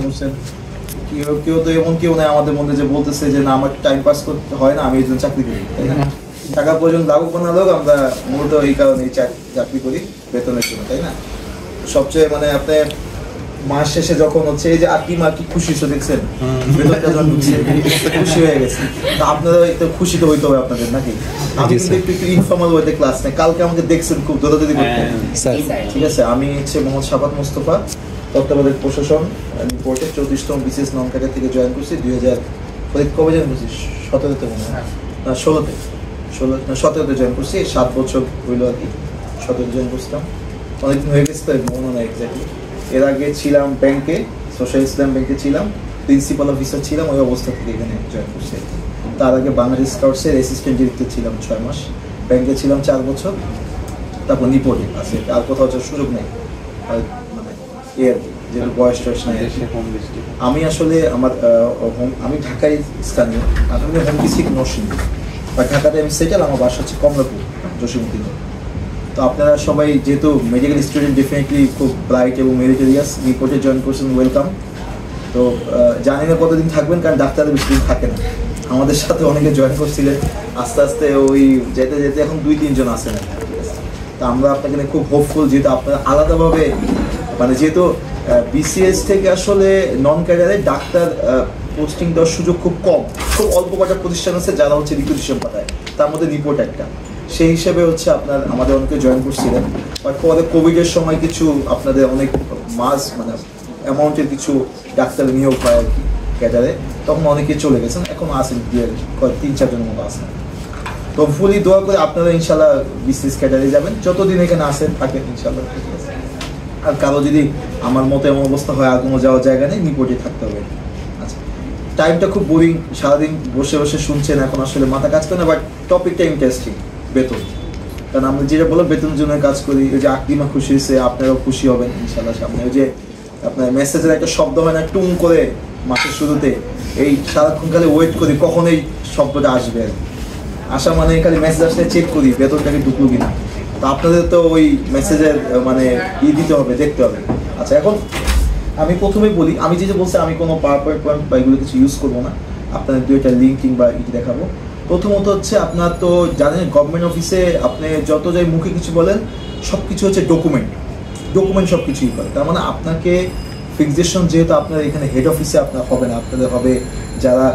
করছেন। কেউ তো এমন কেউ নেই আমাদের মধ্যে যে বলতেছে যে না আমার টাইম পাস করতে হয় না, আমি এই জন্য চাকরি করি, তাই না? টাকা প্রয়োজন লাগুক না লাগুক, আমরা মূলত এই কারণে চাকরি করি বেতনের জন্য, তাই না? সবচেয়ে মানে আপনি মাস শেষে যখন হচ্ছে এই যে আর কি খুশি হচ্ছে দেখছেন, বেতনটা যখন ঢুকছে খুশি হয়ে গেছে, তা আপনারা একটু খুশি তো হইতে হবে আপনাদের নাকি? আমি কিন্তু একটু ইনফর্মাল ওয়েতে ক্লাস নেই, কালকে আমাকে দেখছেন খুব দৌড়াদৌড়ি করতে, ঠিক আছে? আমি হচ্ছে মোহাম্মদ শাফাত মোস্তফা, তত্ত্বাবধায়ক প্রশাসন রিপোর্টে 34তম বিসিএস নন ক্যাডার থেকে জয়েন করছি 2000 কবে জয়েন করছি? 17তে মনে হয় না, 17তে জয়েন করছি। 7 বছর হইলো আর কি, 17তে জয়েন করছিলাম, অনেকদিন হয়ে গেছে তো মনে হয় এক্স্যাক্টলি। এর আগে ছিলাম ব্যাংকে, সোশ্যাল ইসলাম ব্যাংকে ছিলাম, প্রিন্সিপাল অফিসার ছিলাম, ওই অবস্থা থেকে এখানে জয়েন করছি। তার আগে বাংলাদেশ স্কাউটসের অ্যাসিস্ট্যান্ট ডিরেক্টর ছিলাম 6 মাস, ব্যাংকে ছিলাম 4 বছর, তারপর নিপোর্টে আছে, আর কোথাও যাওয়ার সুযোগ নেই, আর মানে এর যেহেতু বয়স টয়স নাই। আমি আসলে আমি ঢাকায় স্থানীয়, আমি হোম ডিস্ট্রিক্ট নরসিংদী, বা ঢাকাতে আমি সেটেল, আমার বাসা হচ্ছে কমলাপুর জসীমউদ্দিন। তো আপনারা সবাই যেহেতু মেডিকেল স্টুডেন্ট, ডেফিনেটলি খুব ব্রাইট এবং মেরিটোরিয়াস, রিপোর্টে জয়েন করছেন, ওয়েলকাম। তো জানি না কতদিন থাকবেন, কারণ ডাক্তাররা বেশি দিন থাকে না, আমাদের সাথে অনেকে জয়েন করছিলেন, আস্তে আস্তে ওই যেতে যেতে এখন 2-3 জন আসে না। তো আমরা আপনাকে খুব হোপফুল, যেহেতু আপনারা আলাদাভাবে মানে যেহেতু বিসিএস থেকে আসলে নন ক্যাডারে ডাক্তার পোস্টিং দেওয়ার সুযোগ খুব কম, খুব অল্প কটা প্রতিষ্ঠান আছে যারা হচ্ছে রিক্রুটেশন পাঠায়, তার মধ্যে রিপোর্ট একটা। সেই হিসেবে হচ্ছে আমাদের অনেকে জয়েন করছিলেন, বাট পরে কোভিডের সময় কিছু আপনাদের অনেক মানে অ্যামাউন্টের কিছু ডাক্তার নিয়োগ হয় আর কি ক্যাডারে, তখন অনেকে চলে গেছেন, এখন আসেন 3-4 জনের মতো আসেন। তো ফুলি দোয়া করে আপনারা ইনশাল্লাহ বিসিএস ক্যাডারে যাবেন, যতদিন এখানে আসেন থাকেন ইনশাল্লাহ। আর কারো যদি আমার মতো এমন অবস্থা হয় আর কোনো যাওয়ার জায়গা নেই, নিপোর্টে থাকতে হবে। আচ্ছা, টাইমটা খুব বোরিং, সারাদিন বসে বসে শুনছেন, এখন আসলে মাথা কাজ করে না, বাট টপিকটা ইন্টারেস্টিং, বেতন। কারণ আমরা যেটা বললাম বেতনের জন্য কাজ করি, ওই যে আকলিমা খুশি হয়েছে, আপনারাও খুশি হবেন ইনশাল্লাহ সামনে। ওই যে আপনার মেসেজের একটা শব্দ হয় না টুং করে মাসের শুরুতে, এই সারাক্ষণ খালি ওয়েট করি কখন এই শব্দটা আসবে, আসা মানে খালি মেসেজ আসলে চেক করি বেতনটাকে ঢুকলো কিনা। তো আপনাদের তো ওই মেসেজের মানে দিতে হবে, দেখতে হবে। আচ্ছা, এখন আমি প্রথমেই বলি, আমি যে বলছি আমি কোনো পাওয়ার পয়েন্ট বা এগুলো কিছু ইউজ করবো না, আপনাদের 2টা লিঙ্ক কিংবা দেখাবো। প্রথমত হচ্ছে আপনার তো জানেন গভর্নমেন্ট অফিসে আপনি যত যাই মুখে কিছু বলেন, সব কিছু হচ্ছে ডকুমেন্ট সব কিছুই করে। তার মানে আপনাকে ফিক্সেশন যেহেতু আপনার এখানে হেড অফিসে আপনার হবে না, আপনাদের হবে যারা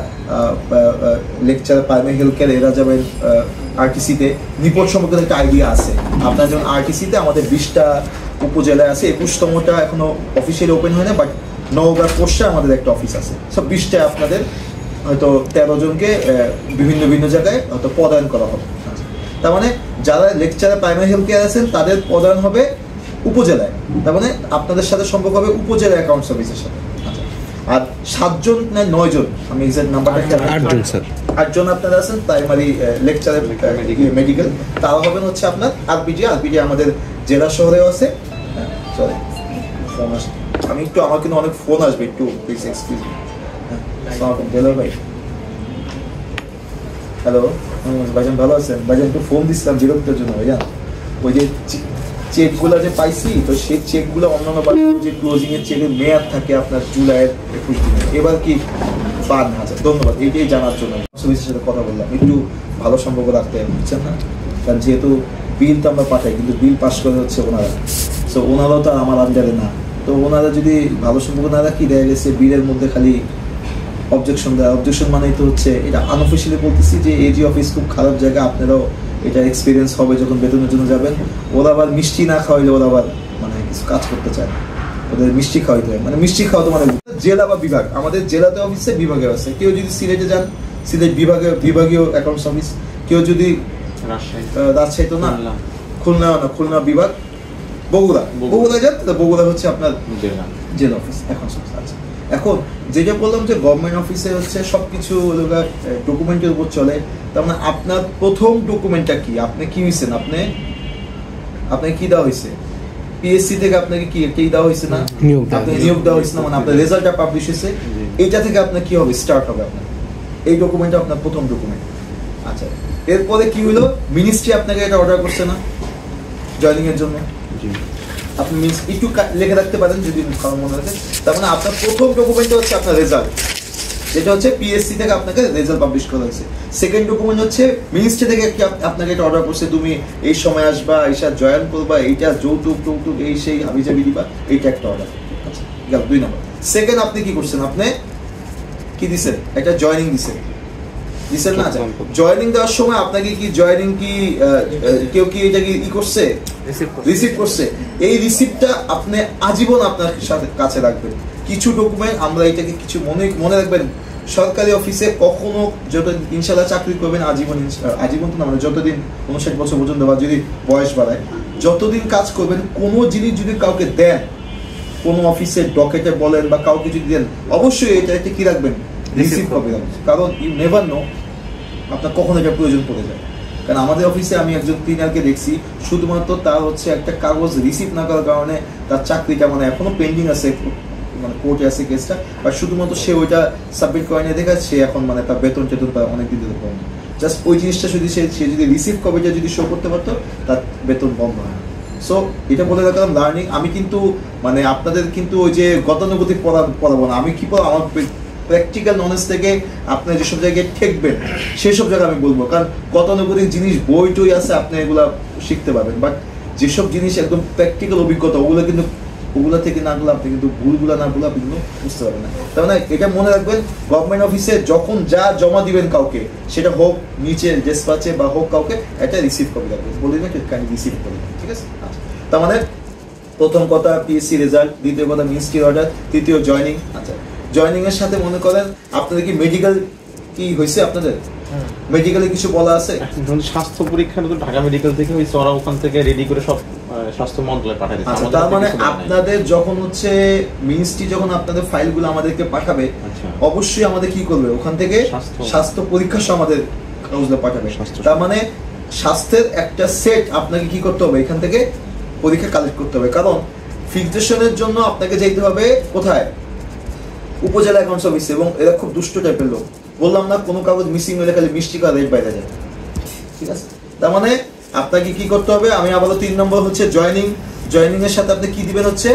লেকচার প্রাইমারি হেলথ কেয়ার, এরা যাবেন আরটিসিতে। নিপোর্ট সম্পর্কে একটা আইডিয়া আছে আপনার, যেমন আরটিসিতে আমাদের 20টা উপজেলায় আছে, 21তমটা এখনো অফিসিয়ালি ওপেন হয় না, বাট নওগাঁ পোস্টে আমাদের একটা অফিস আছে। সব 20টায় আপনাদের হয়তো 13 জনকে বিভিন্ন জায়গায় হয়তো পদায়ন করা হবে। তার মানে যারা লেকচারে প্রাইমারি হেলথ কেয়ার আছেন তাদের পদায়ন হবে উপজেলায়, তার মানে আপনাদের সাথে সম্পর্ক হবে উপজেলা অ্যাকাউন্ট সার্ভিসের সাথে। আর 7 জন না 9 জন, আমি এক্সাক্ট নাম্বারটা 8 জন স্যার, 8 জন আপনারা আছেন প্রাইমারি লেকচারে মেডিকেল, তারা হবেন হচ্ছে আপনার আরপিজি আমাদের জেলা শহরেও আছে। সরি ফোন আসছে, আমি একটু আমার কিন্তু অনেক ফোন আসবে, একটু প্লিজ এক্সকিউজ মি। হ্যালো ভাই, হ্যালো ভাইজান, ভালো আছেন? ভাইজান একটু ফোন দিচ্ছিলাম বিরক্তির জন্য ভাইজান, ওই যে চেকগুলো যে পাইছি, তো সেই চেকগুলো অন্যান্য যে ক্লোজিং এর চেকের মেয়াদ থাকে আপনার জুলাইয়ের 21 দিনে, এবার কি পান? আচ্ছা, ধন্যবাদ এইটাই জানার জন্য অফিসের সাথে কথা বললাম, একটু ভালো সম্পর্ক রাখতে বুঝছেন না, কারণ যেহেতু বিল তো আমরা পাঠাই, কিন্তু বিল পাস করে হচ্ছে ওনারা, সো ওনারাও তো আমার আন্ডারে না, তো ওনারা যদি ভালো সম্পর্ক না রাখি, দেখা গেছে বিলের মধ্যে খালি অবজেকশন দেয়। অবজেকশন মানেই তো হচ্ছে, এটা আনঅফিসিয়ালি বলতেছি যে এজি অফিস খুব খারাপ জায়গা, আপনারাও এটা এক্সপিরিয়েন্স হবে যখন বেতনের জন্য যাবেন। ওরা আবার মিষ্টি না খাওয়াইলে ওরা আবার মানে কিছু কাজ করতে চায় না, ওদের মিষ্টি খাওয়াইতে হয়, মানে মিষ্টি খাওয়াতে মানে জেলা বা বিভাগ, আমাদের জেলাতে অফিসে বিভাগে আছে। কেউ যদি সিলেটে যান, সিলেট বিভাগীয় অ্যাকাউন্টস অফিস, কেউ যদি রাজশাহী তো না, খুলনা বিভাগ, বগুড়া যান, বগুড়া হচ্ছে আপনার জেলা অফিস অ্যাকাউন্টস অফিস আছে। এখন যেটা বললাম যে গভর্নমেন্ট অফিসে হচ্ছে সবকিছু ডকুমেন্টের উপর চলে, তার মানে আপনার প্রথম ডকুমেন্টটা কি, আপনি কি হয়েছেন, আপনাকে কি দেওয়া হয়েছে পিএসসি থেকে, আপনাকে কি দেওয়া হয়েছে না, আপনি নিয়োগ দেওয়া হয়েছে না, মানে আপনার রেজাল্টটা পাবলিশ হয়েছে, এইটা থেকে আপনার কি হবে, স্টার্ট হবে আপনার এই ডকুমেন্টটা, আপনার প্রথম ডকুমেন্ট। আচ্ছা, এরপরে কি হলো, মিনিস্ট্রি আপনাকে এটা অর্ডার করছে না জয়েনিং এর জন্য, আপনি মিন্স একটু লিখে রাখতে পারেন যদি কারণ মনে রাখেন। তার মানে আপনার প্রথম ডকুমেন্টটা হচ্ছে আপনার রেজাল্ট, যেটা হচ্ছে পিএসসি থেকে আপনাকে রেজাল্ট পাবলিশ করা হয়েছে। সেকেন্ড ডকুমেন্ট হচ্ছে মিনিস্ট্রি থেকে আপনাকে একটা অর্ডার করছে, তুমি এই সময় আসবা, এইসা জয়েন করবা, এইটা যৌতুক টৌতুক এই সেই হাবিজাবি দিবা, এইটা একটা অর্ডার। আচ্ছা গেল 2 নম্বর। সেকেন্ড আপনি কি করছেন, আপনি কি দিছেন, একটা জয়েনিং দিছেন না? জয়েনিং দেওয়ার সময় আপনাকে কি জয়েনিং কি কেউ কি এটা কি করছে, রিসিভ করছে? এই রিসিপ্টটা আপনি আজীবন আপনার সাথে কাছে রাখবেন। কিছু ডকুমেন্ট আমরা এটাকে কিছু মনে রাখবেন, সরকারি অফিসে কখনো যত ইনশাল্লাহ চাকরি করবেন আজীবন তো না, মানে যতদিন 59 বছর পর্যন্ত বা যদি বয়স বাড়ায়, যতদিন কাজ করবেন, কোনো জিনিস যদি কাউকে দেন, কোনো অফিসের ডকেটে বলেন বা কাউকে যদি দেন, অবশ্যই এটা একটা কি রাখবেন, রিসিভ কপি রাখবেন। কারণ ইউ নেভার নো আপনার কখন এটা প্রয়োজন পড়ে যায়। কারণ আমাদের অফিসে আমি একজন ক্লিনারকে দেখছি, শুধুমাত্র তার হচ্ছে একটা কাগজ রিসিভ না করার কারণে তার চাকরিটা মানে এখনো পেন্ডিং আছে, মানে কোর্টে আছে কেসটা, বা শুধুমাত্র সে ওইটা সাবমিট করে নিয়ে দেখা সে এখন মানে তার বেতন টেতন তার অনেকদিন ধরে পায়নি। জাস্ট ওই জিনিসটা যদি সে যদি রিসিভ কপিটা যদি শো করতে পারতো, তার বেতন বন্ধ হয় না। সো এটা বলে রাখলাম লার্নিং। আমি কিন্তু মানে আপনাদের কিন্তু ওই যে গতানুগতিক পড়াবো না, আমি কি পড়াবো, আমার প্র্যাকটিক্যাল নলেজ থেকে আপনি যেসব জায়গায় ঠেকবেন সেই সব জায়গায় আমি বলবো। কারণ গতানুগতিক জিনিস বই টই আছে, আপনি এগুলা শিখতে পারবেন, বাট যেসব জিনিস একদম প্র্যাকটিক্যাল অভিজ্ঞতা ওগুলো কিন্তু ওগুলা থেকে না গুলো আপনি কিন্তু ভুলগুলা না গুলো আপনি কিন্তু বুঝতে পারবেন না। তার মানে এটা মনে রাখবেন, গভর্নমেন্ট অফিসে যখন যা জমা দিবেন কাউকে, সেটা হোক নিচের ডেসপাচে বা হোক কাউকে, একটা রিসিভ কপি রাখবেন, বলে দিবেন রিসিভ করবেন, ঠিক আছে? তার মানে প্রথম কথা পিএসসি রেজাল্ট, দ্বিতীয় কথা মিনিস্ট্রি অর্ডার, তৃতীয় জয়নিং। আচ্ছা জয়নিং এর সাথে মনে করেন আপনাদের কি মেডিকেল কি হয়েছে, আপনাদের মেডিকেলে কিছু বলা আছে? স্বাস্থ্য পরীক্ষাটা তো ঢাকা মেডিকেল থেকে হয়েছে, ওরা ওখান থেকে রেডি করে সব স্বাস্থ্য মন্ত্রণালয়ে পাঠিয়ে দিচ্ছে। আচ্ছা তার মানে আপনাদের যখন হচ্ছে মিনিস্ট্রি যখন আপনাদের ফাইলগুলো আমাদেরকে পাঠাবে, অবশ্যই আমাদের কি করবে, ওখান থেকে স্বাস্থ্য পরীক্ষা সহ আমাদের কাগজগুলো পাঠাবে। তার মানে স্বাস্থ্যের একটা সেট আপনাকে কি করতে হবে, এখান থেকে পরীক্ষা কালেক্ট করতে হবে। কারণ ফিক্সেশনের জন্য আপনাকে যেতে হবে কোথায়, উপজেলা অ্যাকাউন্টস অফিসে, এবং এরা খুব দুষ্ট টাইপের লোক। বললাম না, কোনো কাগজ মিসিং হলে খালি মিষ্টি করা রেট বাইরে যায়, ঠিক আছে? তার মানে আপনাকে কি করতে হবে, আমি আবারও 3 নম্বর হচ্ছে জয়নিং। জয়নিং এর সাথে আপনি কি দিবেন, হচ্ছে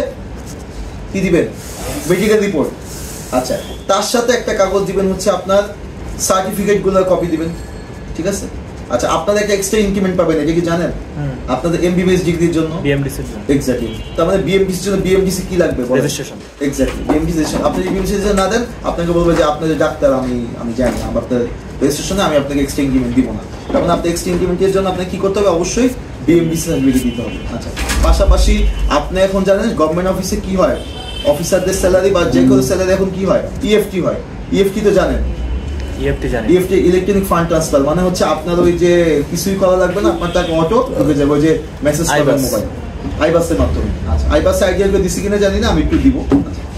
কি দিবেন, মেডিকেল রিপোর্ট। আচ্ছা তার সাথে একটা কাগজ দিবেন হচ্ছে আপনার সার্টিফিকেট গুলোর কপি দিবেন, ঠিক আছে? আচ্ছা আপনাদের একটা এক্সট্রা ইনক্রিমেন্ট পাবেন, এটা কি জানেন? আপনাদের এমবিবিএস ডিগ্রির জন্য, বিএমডিসি এর জন্য। এক্স্যাক্টলি, তার মানে বিএমডিসি এর জন্য বিএমডিসি কি লাগবে, রেজিস্ট্রেশন। Exactly, BMDC registration. আপনি যদি বিএমডিসি রেজিস্ট্রেশন না দেন, আপনাকে বলবে যে আপনি যে ডাক্তার, আমি জানি আপনার রেজিস্ট্রেশনে আমি আপনাকে এক্সট্রা ইনক্রিমেন্ট দিব না। তখন আপনি এক্সট্রা ইনক্রিমেন্টের জন্য আপনাকে কি করতে হবে, অবশ্যই বিএমডিসি সার্টিফিকেট দিতে হবে। আচ্ছা পাশাপাশি আপনি এখন জানেন গভর্নমেন্ট অফিসে কি হয়, অফিসারদের স্যালারি বা যে কোনো স্যালারি এখন কি হয়, ইএফটি হয়। ইএফটি তো জানেন, ইএফটি ইলেকট্রনিক ফান্ড ট্রান্সফার, মানে হচ্ছে আপনার ওই যে কিছুই করা লাগবে না, আপনার টাকা অটো ঢুকে যাবে, ওই যে মেসেজ করবেন মোবাইল, আইবাসের মাধ্যমে। আচ্ছা আইবাসে আইডিয়া করে দিছি কিনা জানি না, আমি একটু দিব।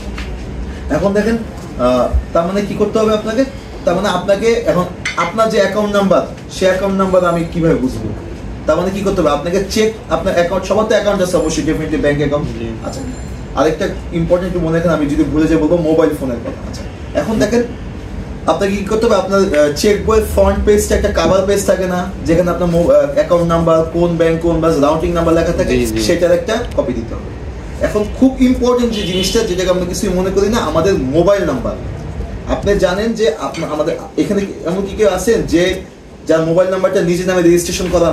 এখন দেখেন তার মানে কি করতে হবে আপনাকে, তার মানে আপনাকে এখন আপনার যে অ্যাকাউন্ট নাম্বার, সে অ্যাকাউন্ট নাম্বার আমি কিভাবে বুঝবো? তার মানে কি করতে হবে, আপনাকে চেক, আপনার অ্যাকাউন্ট, সবার তো অ্যাকাউন্ট আছে অবশ্যই, ডেফিনেটলি ব্যাংক অ্যাকাউন্ট। আচ্ছা আরেকটা ইম্পর্টেন্ট মনে রাখেন, আমি যদি ভুলে যাই বলবো মোবাইল ফোনের কথা। আচ্ছা এখন দেখেন আপনাকে কি করতে হবে, আপনার চেক বইয়ের ফ্রন্ট পেজটা একটা কভার পেজ থাকে না, যেখানে আপনার অ্যাকাউন্ট নাম্বার, কোন ব্যাংক, কোন বা রাউটিং নাম্বার লেখা থাকে, সেটার একটা কপি দিতে হবে। এখন খুব ইম্পর্টেন্ট যে জিনিসটা, যেটাকে আমরা কিছুই মনে করি না, আমাদের মোবাইল নাম্বার। আপনি জানেন যে আমাদের এখানে এমন কি কেউ আছেন যে যার মোবাইল নাম্বারটা নিজের নামে রেজিস্ট্রেশন করা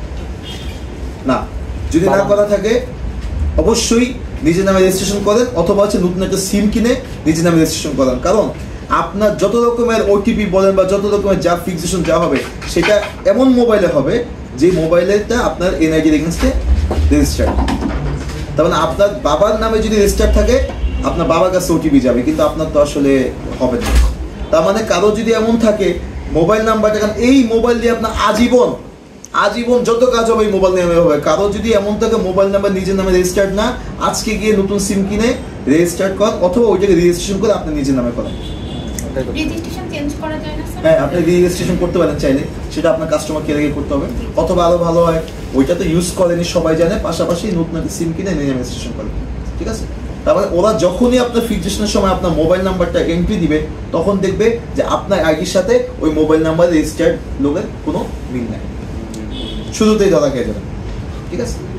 না? যদি না করা থাকে অবশ্যই নিজের নামে রেজিস্ট্রেশন করেন, অথবা হচ্ছে নতুন একটা সিম কিনে নিজের নামে রেজিস্ট্রেশন করেন। কারণ আপনার যত রকমের ওটিপি বলেন বা যত রকমের যা ফিক্সেশন যা হবে, সেটা এমন মোবাইলে হবে যে মোবাইলটা আপনার এনআইডির এগেইনস্টে রেজিস্টার্ড। তার মানে আপনার বাবার নামে যদি রেজিস্টার থাকে, আপনার বাবার কাছে ওটিপি যাবে, কিন্তু আপনার তো আসলে হবে না। তার মানে কারো যদি এমন থাকে মোবাইল নাম্বারটা, কারণ এই মোবাইল দিয়ে আপনার আজীবন যত কাজ হবে এই মোবাইল নামে হবে। কারো যদি এমন থাকে মোবাইল নাম্বার নিজের নামে রেজিস্টার্ড না, আজকে গিয়ে নতুন সিম কিনে রেজিস্টার্ড করেন, অথবা ওইটাকে রেজিস্ট্রেশন করে আপনি নিজের নামে করেন। রেজিস্ট্রেশন চেঞ্জ করা যায় না স্যার? হ্যাঁ আপনি রেজিস্ট্রেশন করতে পারেন চাইলে, সেটা আপনার কাস্টমার কেয়ারে গিয়ে করতে হবে, অথবা আরো ভালো হয় ওইটা তো ইউজ করেনি সবাই জানে, পাশাপাশি নতুন একটা সিম কিনে নিজে রেজিস্ট্রেশন করেন, ঠিক আছে? তারপরে ওরা যখনই আপনার ফিক্সেশনের সময় আপনার মোবাইল নাম্বারটা এন্ট্রি দিবে, তখন দেখবে যে আপনার আইডির সাথে ওই মোবাইল নাম্বার রেজিস্টার্ড লোকের কোনো মিল নাই, শুরুতেই ধরা খেয়ে যাবেন, ঠিক আছে?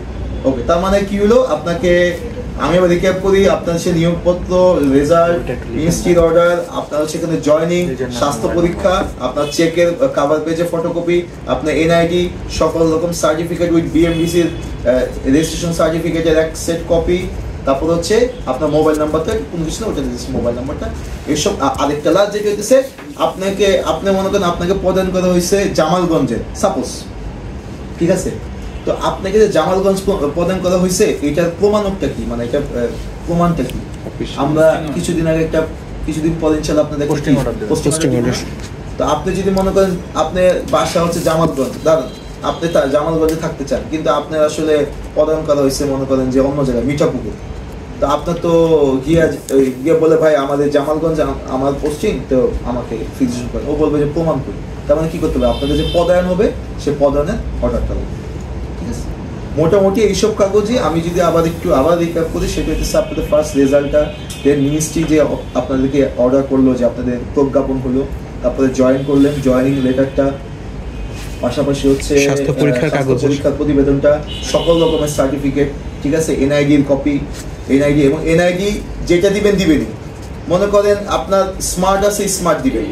ওকে, তার মানে কি হলো, আপনাকে আমি আবার রিক্যাপ করি, আপনার সে নিয়োগপত্র, রেজাল্ট, মিনিস্ট্রির অর্ডার, আপনার সেখানে জয়েনিং, স্বাস্থ্য পরীক্ষা, আপনার চেকের কভার পেজে ফটোকপি, আপনার এনআইডি, সকল রকম সার্টিফিকেট উইথ বিএমডিসির রেজিস্ট্রেশন সার্টিফিকেটের এক সেট কপি, তারপর হচ্ছে আপনার মোবাইল নাম্বারটা, কোনো কিছু না ওটা দিয়েছে মোবাইল নাম্বারটা, এসব। আরেকটা লাস্ট যেটা হইতেছে, আপনি মনে করেন আপনাকে প্রদান করা হয়েছে জামালগঞ্জের সাপোজ, ঠিক আছে, তো আপনাকে যে জামালগঞ্জ প্রদান করা হয়েছে এটার প্রমাণকটা কি, মানে এটা প্রমাণটা কি? আমরা কিছুদিন পরে ইনশাআল্লাহ আপনাদের পোস্টিং অর্ডার। তো আপনি যদি মনে করেন আপনার বাসা হচ্ছে জামালগঞ্জ, দাঁড়ান, আপনি জামালগঞ্জে থাকতে চান, কিন্তু আপনার আসলে প্রদান করা হয়েছে মনে করেন যে অন্য জায়গায় মিঠাপুকুর, তো আপনার তো গিয়ে বলে ভাই আমাদের জামালগঞ্জ আমার পোস্টিং, তো আমাকে ফিজিশন করে, ও বলবে যে প্রমাণ করি। তার মানে কি করতে হবে, আপনাদের যে পদায়ন হবে সে পদায়নের অর্ডারটা হবে, ঠিক আছে। মোটামুটি এইসব কাগজই আমি যদি আবার রিক্যাপ করি, সেটা হচ্ছে আপনাদের ফার্স্ট রেজাল্টটা, দেন মিনিস্ট্রি যে আপনাদেরকে অর্ডার করলো যে আপনাদের প্রজ্ঞাপন হলো, তারপরে জয়েন করলেন, জয়েনিং লেটারটা, পাশাপাশি হচ্ছে স্বাস্থ্য পরীক্ষার প্রতিবেদনটা, সকল রকমের সার্টিফিকেট, ঠিক আছে, এনআইডির কপি, এনআইডি এবং এনআইডি যেটা দিবেনই, মনে করেন আপনার স্মার্ট আছে স্মার্ট দিবেন,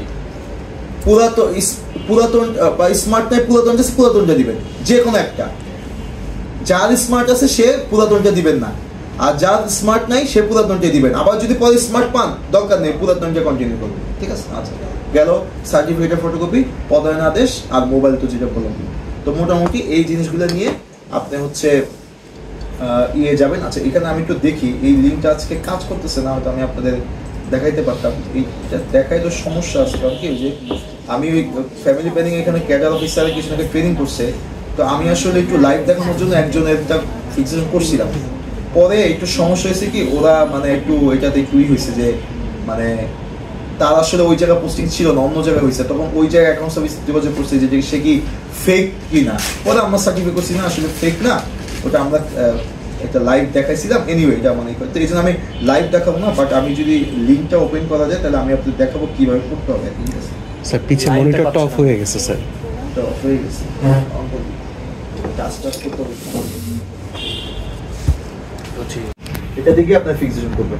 পুরাতন বা স্মার্ট নাই পুরাতনটা দিবেন, যে কোনো একটা। যার স্মার্ট আছে সে পুরাতনটা দিবেন না, আর যার স্মার্ট নাই সে পুরাতনটা দিবেন। আবার যদি পরে স্মার্ট পান, দরকার নেই, পুরাতনটা কন্টিনিউ করবেন, ঠিক আছে। আচ্ছা, গেল সার্টিফিকেটের ফটোকপি, পদায়ন আদেশ, আর মোবাইল তো যেটা বললাম। তো মোটামুটি এই জিনিসগুলো নিয়ে আপনি হচ্ছে যাবেন। আচ্ছা, এখানে আমি একটু দেখি, এই লিঙ্কটা আজকে কাজ করতেছে না, হয়তো আমি আপনাদের দেখাইতে পারতাম। এইটা দেখাই তো সমস্যা আছে, কারণ কি যে আমি ওই ফ্যামিলি প্ল্যানিং এখানে ক্যাডার অফিসারে কিছু নাকি ট্রেনিং করছে, তো আমি আসলে একটু লাইভ দেখানোর জন্য একজনের একটা ফিক্সেশন করছিলাম। পরে একটু সমস্যা হয়েছে কি, ওরা মানে একটু এটাতে একটুই হয়েছে যে মানে তার আসলে ওই জায়গায় পোস্টিং ছিল না, অন্য জায়গায় হয়েছে, তখন ওই জায়গায় অ্যাকাউন্ট সার্ভিস যোগাযোগ করছে যে সে কি ফেক কি না। পরে আমরা সার্টিফিকেট করছি না আসলে ফেক না, ওটা আমরা একটা লাইভ দেখাইছিলাম। এনিওয়ে, এটা মানে তো এই জন্য আমি লাইভ দেখাবো না, বাট আমি যদি লিঙ্কটা ওপেন করা যায় তাহলে আমি আপনাদের দেখাবো কিভাবে করতে হবে। ঠিক আছে স্যার, পিছে মনিটরটা অফ হয়ে গেছে স্যার, এটা অফ হয়ে গেছে, টাচ করতে হবে। এটা দেখে আপনার ফিক্সেশন করবেন।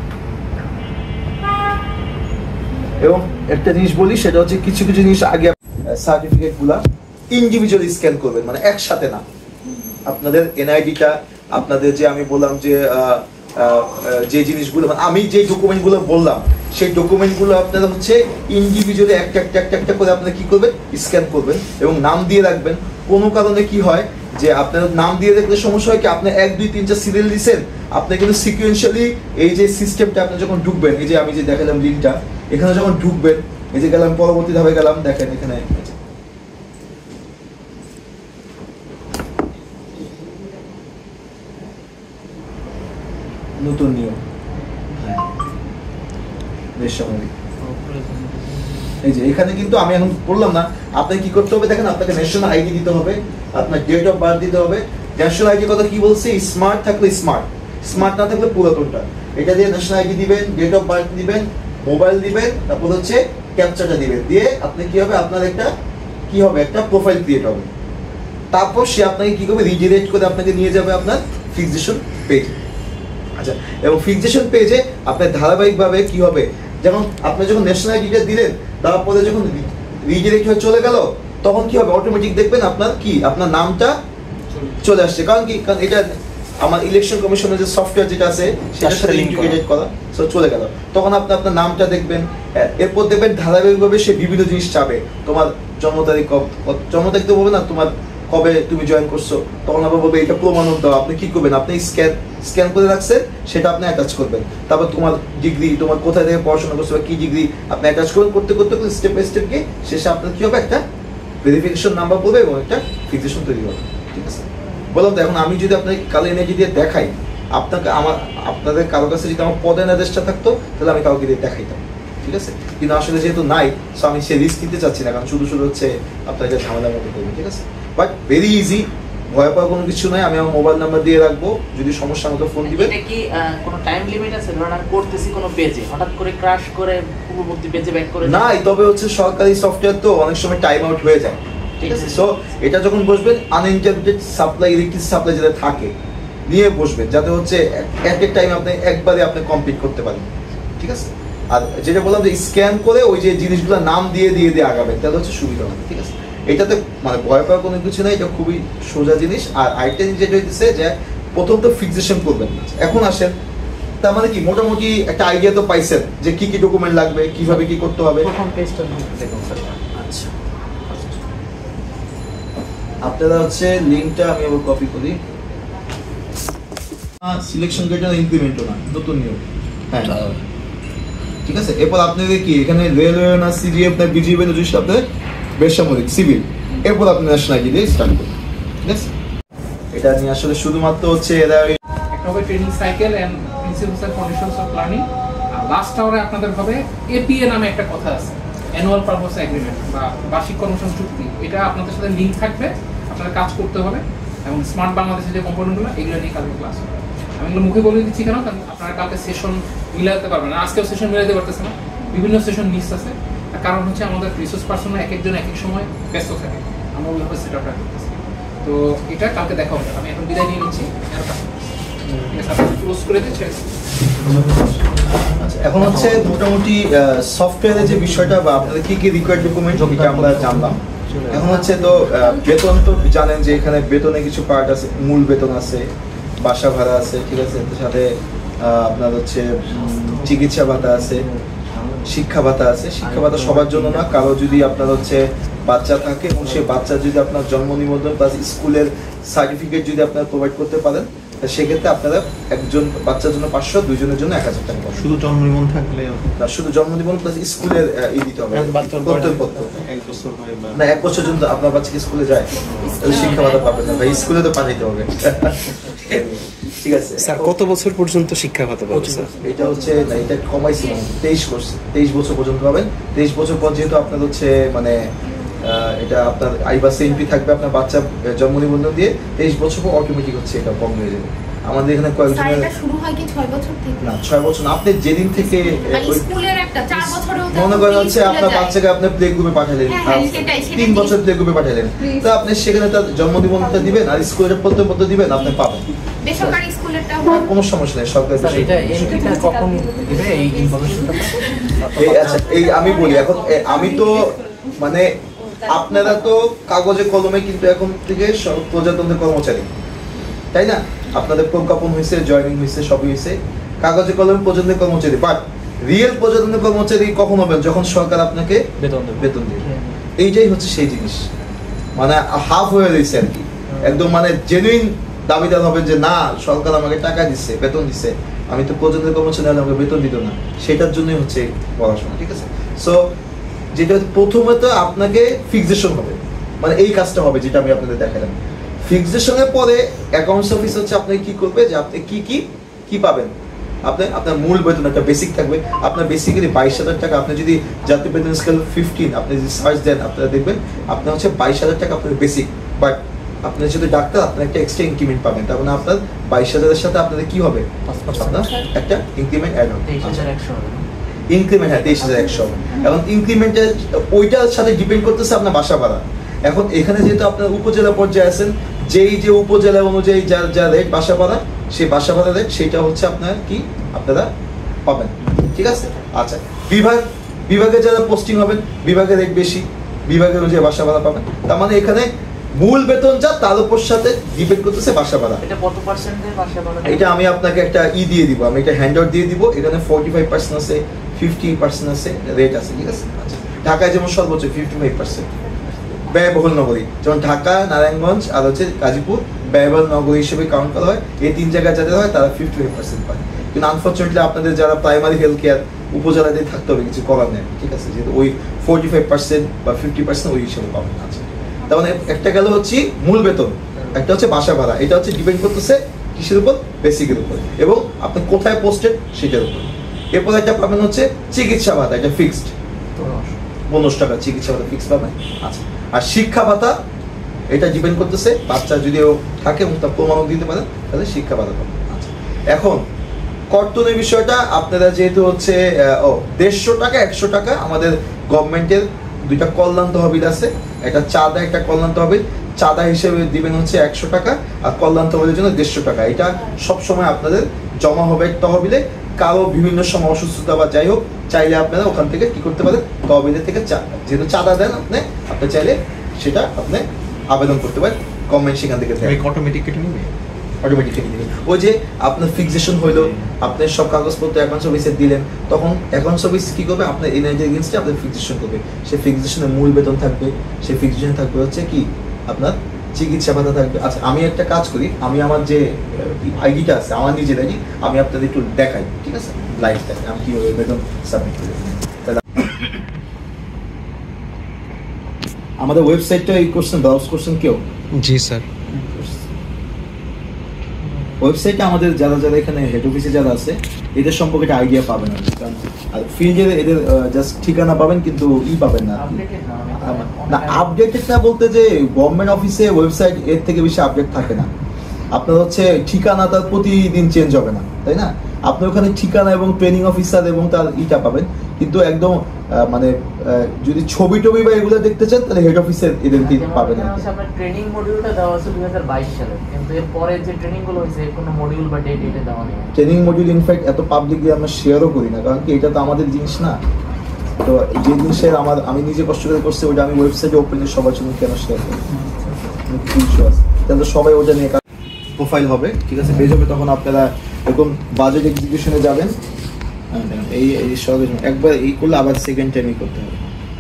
এবং একটা জিনিস বলি, সেটা হচ্ছে কিছু কিছু জিনিস আগে সার্টিফিকেট গুলা ইন্ডিভিজুয়ালি স্ক্যান করবেন, মানে একসাথে না। আপনাদের এনআইডিটা, আপনাদের যে আমি বললাম যে জিনিসগুলো, মানে আমি যে ডকুমেন্টগুলো বললাম সেই ডকুমেন্টগুলো আপনারা হচ্ছে ইন্ডিভিজুয়ালি একটা করে আপনারা কি করবেন, স্ক্যান করবেন এবং নাম দিয়ে রাখবেন। কোনো কারণে কি হয় যে আপনার নাম দিয়ে রাখলে সমস্যা হয় কি, আপনি 1 2 3 4 সিরিয়াল দিচ্ছেন, আপনি কিন্তু সিকুয়েন্সিয়ালি এই যে সিস্টেমটা আপনি যখন ঢুকবেন, এই যে আমি যে দেখালাম লিঙ্কটা, এখানে যখন ঢুকবেন, এই যে গেলাম পরবর্তী ধাপে গেলাম, দেখেন এখানে নতুন নিয়ম, বেশ স্বাভাবিক। এই যে এখানে কিন্তু আমি এখন বললাম না, আপনাকে কি করতে হবে দেখেন, আপনাকে ন্যাশনাল আইডি দিতে হবে, আপনার ডেট অফ বার্থ দিতে হবে। ন্যাশনাল আইডি কথা কি বলছে, স্মার্ট থাকলে স্মার্ট, স্মার্ট না থাকলে পুরাতনটা। এটা দিয়ে ন্যাশনাল আইডি দিবেন, ডেট অফ বার্থ দিবেন, মোবাইল দিবেন, তারপর হচ্ছে ক্যাপচারটা দিবেন, দিয়ে আপনি কি হবে, আপনার একটা কি হবে, একটা প্রোফাইল ক্রিয়েট হবে। তারপর সে আপনাকে কি করবে, রিডিরেক্ট করে আপনাকে নিয়ে যাবে আপনার ফিক্সেশন পেজে। আচ্ছা, এবং ফিক্সেশন পেজে আপনার ধারাবাহিকভাবে কি হবে, যেমন আপনি যখন ন্যাশনাল আইডিটা দিলেন, তারপরে যখন রিডিরেক্ট হয়ে চলে গেল, তখন কি হবে, অটোমেটিক দেখবেন আপনার কি, আপনার নামটা চলে আসছে। কারণ কি, কারণ এটা আমার ইলেকশন কমিশনের যে সফটওয়্যার যেটা আছে সেটার সাথে ইন্টিগ্রেটেড করা, সো চলে গেল। তখন আপনি আপনার নামটা দেখবেন, এরপর দেখবেন ধারাবাহিকভাবে সে বিভিন্ন জিনিস চাবে, তোমার জন্ম তারিখ তো বলবে না, তোমার কবে তুমি জয়েন করছো, তখন আবার বলবে এটা প্রমাণক দাও। আপনি কি করবেন, আপনি স্ক্যান করে রাখছেন, সেটা আপনি অ্যাটাচ করবেন। তারপর তোমার ডিগ্রি, তোমার কোথায় থেকে পড়াশোনা করছো বা কি ডিগ্রি, আপনি অ্যাটাচ করতে করতে স্টেপ বাই স্টেপ গিয়ে শেষে আপনার কি হবে, একটা ভেরিফিকেশন নাম্বার পড়বে এবং একটা ফিক্সেশন তৈরি হবে। ঠিক আছে, বললাম তো। এখন আমি যদি আপনাকে কালো এনআইডি দিয়ে দেখাই, আপনাদের কারো কাছে যদি আমার পদের আদেশটা থাকতো, তাহলে আমি কাউকে দিয়ে দেখাইতাম। ঠিক আছে, কিন্তু আসলে যেহেতু নাই, সো আমি সে রিস্ক নিতে চাচ্ছি না, কারণ শুধু হচ্ছে আপনাকে ঝামেলার মধ্যে করবেন। ঠিক আছে, বাট ভেরি ইজি, ভয় পাওয়ার কোনো কিছু নাই। আমি আমার মোবাইল নাম্বার দিয়ে রাখবো, যদি সমস্যা আমাকে ফোন দিবেন। এটা কি কোনো টাইম লিমিট আছে? ধরুন আমি করতেছি কোনো পেজে, হঠাৎ করে ক্র্যাশ করে পূর্ববর্তী পেজে ব্যাক করে নাই, তবে হচ্ছে সরকারি সফটওয়্যার তো অনেক সময় টাইম আউট হয়ে যায়। ঠিক আছে, সো এটা যখন বসবেন, আনইন্টারপ্টেড সাপ্লাই, ইলেকট্রিক সাপ্লাই যেটা থাকে, নিয়ে বসবেন, যাতে হচ্ছে এক টাইম আপনি একবারে আপনি কমপ্লিট করতে পারেন, ঠিক আছে? আর যেটা বললাম যে স্ক্যান করে ওই যে জিনিসগুলো নাম দিয়ে আগাবেন, তাহলে হচ্ছে সুবিধা হবে, ঠিক আছে? এটাতে মানে ভয় পাওয়ার কোনো কিছু নেই, এটা খুবই সোজা জিনিস। আর আরেকটা জিনিস যেটা হইতেছে যে প্রথম তো ফিক্সেশন করবেন না। এখন আসেন, তার মানে কি মোটামুটি একটা আইডিয়া তো পাইছেন যে কি কি ডকুমেন্ট লাগবে, কিভাবে কি করতে হবে। প্রথম পেজটা দেখুন স্যার। আচ্ছা, আপনারা হচ্ছে লিংকটা আমি আবার কপি করি। সিলেকশন ক্রাইটেরিয়া ইনক্রিমেন্টও না, নতুন নিয়ম। হ্যাঁ, ঠিক আছে। এরপর আপনাদের কি এখানে রেলওয়ে না সিজিএফ না বিজিএফ না জিনিসটা আপনাদের বেসামরিক সিভিল, এরপর আপনি ন্যাশনালিটি দিয়ে স্টার্ট করুন, ঠিক আছে? এটা নিয়ে আসলে শুধুমাত্র হচ্ছে এরা একটা হবে training cycle and principles and conditions of learning, আর লাস্ট আওয়ারে আপনাদের হবে এপিএ নামে একটা কথা আছে, অ্যানুয়াল পারপাস এগ্রিমেন্ট বা বার্ষিক কর্মসংস্থান চুক্তি। এটা আপনাদের সাথে লিঙ্ক থাকবে, আপনাদের কাজ করতে হবে, এবং স্মার্ট বাংলাদেশের যে কম্পোনেন্টগুলো এগুলো নিয়ে কালকে ক্লাস হবে। আমি এগুলো মুখে বলে দিচ্ছি কেন, কারণ আপনারা কালকে সেশন মিলাতে পারবেন না, আজকেও সেশন মিলাতে পারতেছে না, বিভিন্ন সেশন মিস আছে। তার কারণ হচ্ছে আমাদের রিসোর্স পার্সন এক একজন এক এক সময় ব্যস্ত থাকে, আমরা ওইভাবে সেট আপটা করতেছি। তো এটা কালকে দেখা হবে। আমি এখন বিদায় নিয়ে নিচ্ছি, ক্লোজ করে দিচ্ছি। আচ্ছা, এখন হচ্ছে মোটামুটি সফটওয়্যারের যে বিষয়টা বা আপনাদের কি কি রিকোয়ার্ড ডকুমেন্ট এটা আমরা জানলাম। এখন হচ্ছে তো বেতন তো জানেন যে এখানে বেতনে কিছু পার্ট আছে, মূল বেতন আছে, বাসা ভাড়া আছে, ঠিক আছে? এর সাথে আপনার হচ্ছে চিকিৎসা ভাতা আছে, শিক্ষা ভাতা আছে। শিক্ষা ভাতা সবার জন্য না, কারো যদি আপনার হচ্ছে বাচ্চা থাকে এবং সেই বাচ্চা যদি আপনার জন্ম নিবন্ধন প্লাস স্কুলের সার্টিফিকেট যদি আপনারা প্রোভাইড করতে পারেন, সেক্ষেত্রে আপনারা একজন বাচ্চার জন্য 500, দুইজনের জন্য 1000 টাকা পাবেন। শুধু জন্ম নিবন্ধন থাকলে না, শুধু জন্ম নিবন্ধন প্লাস স্কুলের দিতে হবে, কর্তব্যপত্র। 1 বছর হয় বা না, 1 বছর জন্য আপনার বাচ্চাকে স্কুলে যায়, তাহলে শিক্ষা ভাতা পাবেন না ভাই, স্কুলে তো পাঠাইতে হবে। ঠিক আছে স্যার, কত বছর পর্যন্ত শিক্ষা ভাতা পাবে স্যার? এটা হচ্ছে না, এটা কমাইছি, 23 বছর পর্যন্ত পাবেন। 23 বছর পর যেহেতু আপনার হচ্ছে মানে এটা আপনার আইবাস এমপি থাকবে আপনার বাচ্চা জন্ম নিবন্ধন দিয়ে, 23 বছর পর অটোমেটিক হচ্ছে এটা বন্ধ হয়ে যাবে। আমাদের এখানে কয়েকজনের এটা শুরু হয় কি 6 বছর থেকে? না, 6 বছর না, আপনি যেদিন থেকে মানে স্কুলের একটা 4 বছরেও মনে করেন হচ্ছে আপনার বাচ্চাকে আপনি প্লে গ্রুপে পাঠালেন, হ্যাঁ, সেটাই 3 বছর প্লে গ্রুপে পাঠালেন, তো আপনি সেখানে তার জন্ম নিবন্ধনটা দিবেন আর স্কুলের পত্র দিবেন, আপনি পাবেন। বেসরকারি স্কুলেরটা কোনো সমস্যা নেই, সরকারি স্যার এটা এন্ট্রিটা কখন দিবে এই ইনফরমেশনটা? আচ্ছা, এই আমি বলি এখন আমি তো মানে আপনারা তো কাগজে কলমে কিন্তু এখন থেকে প্রজাতন্ত্রের কর্মচারী, তাই না? আপনাদের প্রজ্ঞাপন হয়েছে, জয়েনিং হয়েছে, সবই হয়েছে, কাগজে কলমে প্রজাতন্ত্রের কর্মচারী। বাট রিয়েল প্রজাতন্ত্রের কর্মচারী কখন হবেন? যখন সরকার আপনাকে বেতন দেবে। এইটাই হচ্ছে সেই জিনিস, মানে হাফ হয়ে রয়েছে আর কি, একদম মানে জেনুইন দাবিদার হবেন যে না, সরকার আমাকে টাকা দিচ্ছে, বেতন দিচ্ছে, আমি তো প্রজাতন্ত্রের কর্মচারী হলে আমাকে বেতন দিত না, সেটার জন্যই হচ্ছে পড়াশোনা, ঠিক আছে? সো যেটা প্রথমত আপনাকে ফিক্সেশন হবে, মানে এই কাজটা হবে যেটা আমি আপনাদের দেখালাম। ফিক্সেশনের পরে অ্যাকাউন্টস অফিস হচ্ছে আপনি কি করবে যে আপনি কি পাবেন। আপনার মূল বেতন একটা বেসিক থাকবে, আপনার বেসিক্যালি 22,000 টাকা। আপনি যদি জাতীয় বেতন স্কেল 15 আপনি যদি সার্চ দেন, আপনারা দেখবেন আপনার হচ্ছে 22,000 টাকা আপনার বেসিক। বাট আপনি যদি ডাক্তার, আপনার একটা এক্সট্রা ইনক্রিমেন্ট পাবেন, তার মানে আপনার 22,000-এর সাথে আপনাদের কি হবে? আপনার একটা ইনক্রিমেন্ট অ্যাড হবে, 23,100 ইনক্রিমেন্ট। হ্যাঁ, 23,100। এবং ইনক্রিমেন্টের ওইটার সাথে ডিপেন্ড করতেছে আপনার বাসা ভাড়া। এখন এখানে যেহেতু আপনার উপজেলা পর্যায়ে আছেন, যেই যে উপজেলা অনুযায়ী যা রেট বাসা ভাড়া, সেই বাসা ভাড়া রেট সেইটা হচ্ছে আপনার কি আপনারা পাবেন, ঠিক আছে? আচ্ছা, বিভাগে যারা পোস্টিং হবেন, বিভাগের রেট বেশি, বিভাগের অনুযায়ী বাসা ভাড়া পাবেন। তার মানে এখানে মূল বেতন যা, তার উপর সাথে ডিপেন্ড করতেছে বাসা ভাড়া। এটা কত পার্সেন্টের বাসা ভাড়া? এটা আমি আপনাকে একটা দিয়ে দিব, আমি একটা হ্যান্ড আউট দিয়ে দিব। এখানে 45% আছে, 50% আছে, রেট আছে, ঠিক আছে? আচ্ছা, ঢাকায় যেমন সর্বোচ্চ 55% ব্যয়বহুল নগরী, যেমন ঢাকা, নারায়ণগঞ্জ আর হচ্ছে গাজীপুর ব্যয়বহুল নগরী হিসেবে কাউন্ট করা হয়। এই 3 জায়গায় যাদের হয় তারা 55% পায়। কিন্তু আনফর্চুনেটলি আপনাদের যারা প্রাইমারি হেলথ কেয়ার উপজেলাতে থাকতে হবে, কিছু করার নেই, ঠিক আছে? যেহেতু ওই 45% বা 50% ওই হিসেবে পাবেন। আচ্ছা, তার মানে একটা গেল হচ্ছে মূল বেতন, একটা হচ্ছে বাসা ভাড়া। এটা হচ্ছে ডিপেন্ড করতেছে কিসের উপর? বেসিকের উপর, এবং আপনি কোথায় পোস্টেড সেটার উপর। এরপর একটা পাবেন হচ্ছে চিকিৎসা ভাতা, এটা ফিক্সড 15 টাকা চিকিৎসা ভাতা ফিক্স পাবেন। আচ্ছা, আর শিক্ষা ভাতা এটা ডিপেন্ড করতেছে বাচ্চা যদিও থাকে এবং তার প্রমাণও দিতে পারেন, তাহলে শিক্ষা ভাতা পাবেন। আচ্ছা, এখন কর্তনের বিষয়টা আপনারা যেহেতু হচ্ছে 150 টাকা 100 টাকা আমাদের গভর্নমেন্টের দুইটা কল্যাণ তহবিল আছে, একটা চাঁদা একটা কল্যাণ তহবিল। চাঁদা হিসেবে দিবেন হচ্ছে 100 টাকা, আর কল্যাণ তহবিলের জন্য 150 টাকা। এটা সবসময় আপনাদের জমা হবে তহবিলে। কারো বিভিন্ন সময় অসুস্থতা বা যাই হোক, চাইলে আপনারা ওখান থেকে কি করতে পারেন, তহবিলের থেকে যেহেতু চাঁদা দেন আপনি চাইলে সেটা আপনি আবেদন করতে পারেন, গভর্নমেন্ট সেখান থেকে অটোমেটিক কেটে নেবে, অটোমেটিক্যালি দিবেন। ওই যে আপনার ফিক্সেশন হইলো, আপনি সব কাগজপত্র অ্যাকাউন্টস অফিসে দিলেন, তখন অ্যাকাউন্টস অফিস কি করবে, আপনার এনআইডি এগেইনস্টে আপনার ফিক্সেশন করবে। সেই ফিক্সেশনের মূল বেতন থাকবে, সেই ফিক্সেশন থাকবে হচ্ছে কি আপনার চিকিৎসা ভাতা থাকবে। আচ্ছা, আমি একটা কাজ করি, আমি আমার যে আইডিটা আছে আমার নিজের আইডি, আমি আপনাদের একটু দেখাই, ঠিক আছে, লাইভ দেখাই আমি কীভাবে বেতন সাবমিট করি। আমাদের ওয়েবসাইটটা এই কোশ্চেন ব্রাউজ করছেন কেউ? জি স্যার। ওয়েবসাইটে আমাদের যারা যারা এখানে হেড অফিসে যারা আছে এদের সম্পর্কে একটা আইডিয়া পাবেন আর কি। কারণ আর ফিল্ডে এদের জাস্ট ঠিকানা পাবেন কিন্তু পাবেন না না আপডেটেড না বলতে যে গভর্নমেন্ট অফিসে ওয়েবসাইট এর থেকে বেশি আপডেট থাকে না। আপনার হচ্ছে ঠিকানা তার প্রতিদিন চেঞ্জ হবে না, তাই না? আপনি ওখানে ঠিকানা এবং ট্রেনিং অফিসার এবং তার ইটা পাবেন, কিন্তু একদম মানে যদি ছবি টবি বা এগুলো দেখতে চান তাহলে হেড অফিসের এদের পাবেন। আপনার ট্রেনিং মডিউলটা দেওয়া আছে 2022 সালে, কিন্তু এর পরে যে ট্রেনিং গুলো হয়েছে কোনো মডিউল বা ডেট এটা দেওয়া নেই। ট্রেনিং মডিউল ইনফ্যাক্ট এত পাবলিকলি আমরা শেয়ারও করি না, কারণ কি এটা তো আমাদের জিনিস না। তো যে জিনিসের আমি নিজে কষ্ট করে করছি ওটা আমি ওয়েবসাইটে ওপেনে সবার জন্য কেন শেয়ার করি? তাহলে সবাই ওটা নিয়ে প্রোফাইল হবে, ঠিক আছে, পেজ হবে। তখন আপনারা এরকম বাজেট এক্সিকিউশনে যাবেন, এই সব একবার এই করলে আবার সেকেন্ড টাইমই করতে হবে।